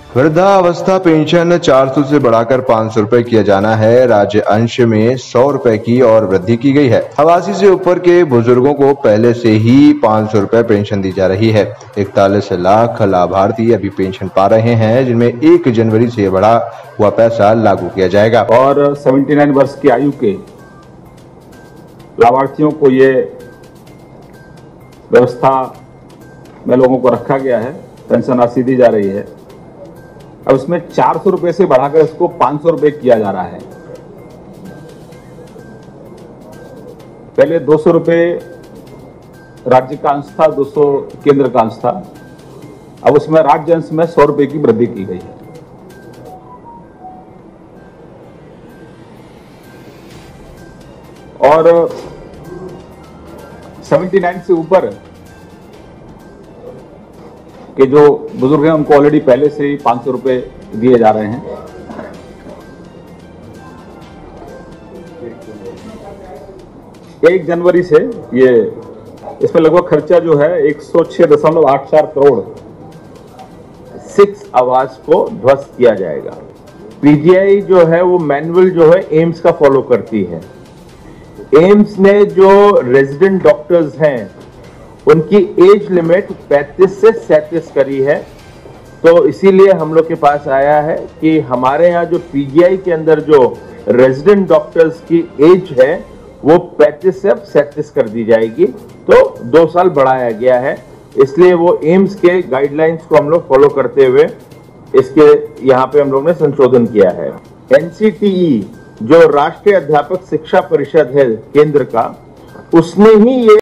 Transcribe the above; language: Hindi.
वृद्धावस्था पेंशन 400 से बढ़ाकर 500 रुपए किया जाना है। राज्य अंश में 100 रुपए की और वृद्धि की गई है। 88 से ऊपर के बुजुर्गों को पहले से ही 500 रुपए पेंशन दी जा रही है। 41 लाख लाभार्थी अभी पेंशन पा रहे हैं, जिनमें 1 जनवरी से बढ़ा हुआ पैसा लागू किया जाएगा। और 79 वर्ष की आयु के लाभार्थियों को ये व्यवस्था में लोगों को रखा गया है, पेंशन राशि दी जा रही है। अब इसमें 400 रुपए से बढ़ाकर इसको 500 रुपए किया जा रहा है। पहले 200 रुपए राज्य का अंश था, 200 केंद्र का अंश था। अब उसमें राज्य अंश में 100 रुपए की वृद्धि की गई है। और 79 से ऊपर के जो बुजुर्ग हैं उनको ऑलरेडी पहले से ही 500 रुपए दिए जा रहे हैं। एक जनवरी से ये इसमें लगभग खर्चा जो है 106.84 करोड़ 6 आवास को ध्वस्त किया जाएगा। पीजीआई जो है वो मैनुअल जो है एम्स का फॉलो करती है। एम्स ने जो रेजिडेंट डॉक्टर्स हैं उनकी एज लिमिट 35 से 37 करी है, तो इसीलिए हम लोग के पास आया है कि हमारे यहाँ जो पीजीआई के अंदर जो रेजिडेंट डॉक्टर्स की एज है वो 35 से अब 37 कर दी जाएगी, तो 2 साल बढ़ाया गया है। इसलिए वो एम्स के गाइडलाइंस को हम लोग फॉलो करते हुए इसके यहाँ पे हम लोग ने संशोधन किया है। एनसीटीई जो राष्ट्रीय अध्यापक शिक्षा परिषद है केंद्र का, उसने ही ये